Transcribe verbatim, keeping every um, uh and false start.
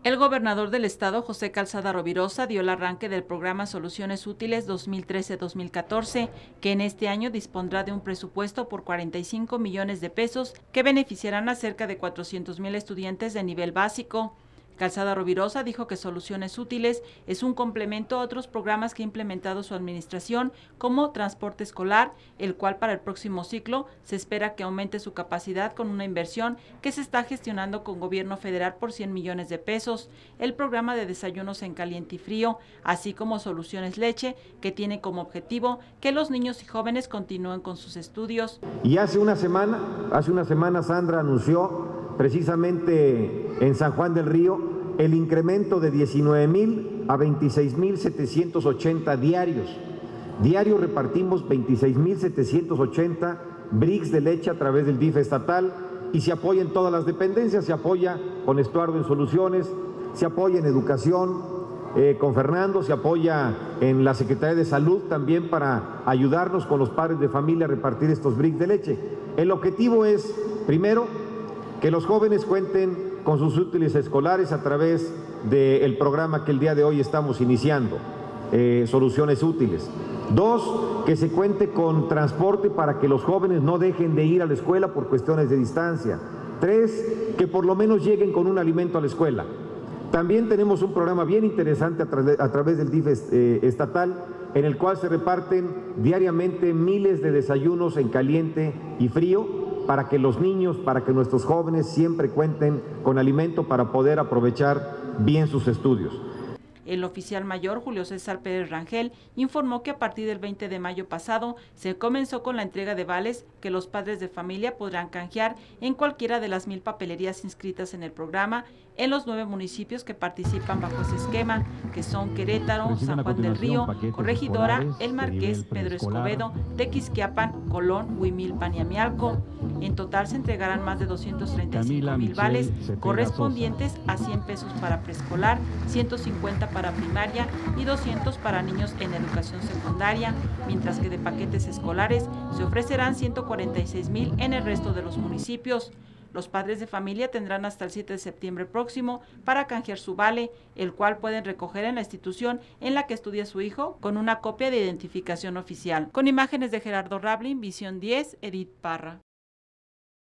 El gobernador del estado, José Calzada Rovirosa, dio el arranque del programa Soluciones Útiles dos mil trece a dos mil catorce, que en este año dispondrá de un presupuesto por cuarenta y cinco millones de pesos que beneficiarán a cerca de cuatrocientos mil estudiantes de nivel básico. Calzada Rovirosa dijo que Soluciones Útiles es un complemento a otros programas que ha implementado su administración, como transporte escolar, el cual para el próximo ciclo se espera que aumente su capacidad con una inversión que se está gestionando con gobierno federal por cien millones de pesos, el programa de desayunos en caliente y frío, así como Soluciones Leche, que tiene como objetivo que los niños y jóvenes continúen con sus estudios. Y hace una semana, hace una semana Sandra anunció precisamente en San Juan del Río el incremento de diecinueve mil a veintiséis mil setecientos ochenta diarios. Diario repartimos veintiséis mil setecientos ochenta bricks de leche a través del D I F estatal y se apoya en todas las dependencias, se apoya con Estuardo en Soluciones, se apoya en Educación, eh, con Fernando, se apoya en la Secretaría de Salud también para ayudarnos con los padres de familia a repartir estos bricks de leche. El objetivo es, primero, que los jóvenes cuenten con sus útiles escolares a través del programa que el día de hoy estamos iniciando, eh, Soluciones Útiles. Dos, que se cuente con transporte para que los jóvenes no dejen de ir a la escuela por cuestiones de distancia. Tres, que por lo menos lleguen con un alimento a la escuela. También tenemos un programa bien interesante a, tra a través del D I F eh, estatal, en el cual se reparten diariamente miles de desayunos en caliente y frío, para que los niños, para que nuestros jóvenes siempre cuenten con alimento para poder aprovechar bien sus estudios. El oficial mayor Julio César Pérez Rangel informó que a partir del veinte de mayo pasado se comenzó con la entrega de vales que los padres de familia podrán canjear en cualquiera de las mil papelerías inscritas en el programa en los nueve municipios que participan bajo ese esquema, que son Querétaro, San Juan del Río, Corregidora, El Marqués, Pedro Escobedo, Tequisquiapan, Colón, Huimilpan y Amialco. En total se entregarán más de doscientos treinta y cinco mil vales correspondientes a cien pesos para preescolar, ciento cincuenta para primaria y doscientos para niños en educación secundaria, mientras que de paquetes escolares se ofrecerán ciento cuarenta y seis mil en el resto de los municipios. Los padres de familia tendrán hasta el siete de septiembre próximo para canjear su vale, el cual pueden recoger en la institución en la que estudia su hijo con una copia de identificación oficial. Con imágenes de Gerardo Rablin, Visión diez, Edith Parra.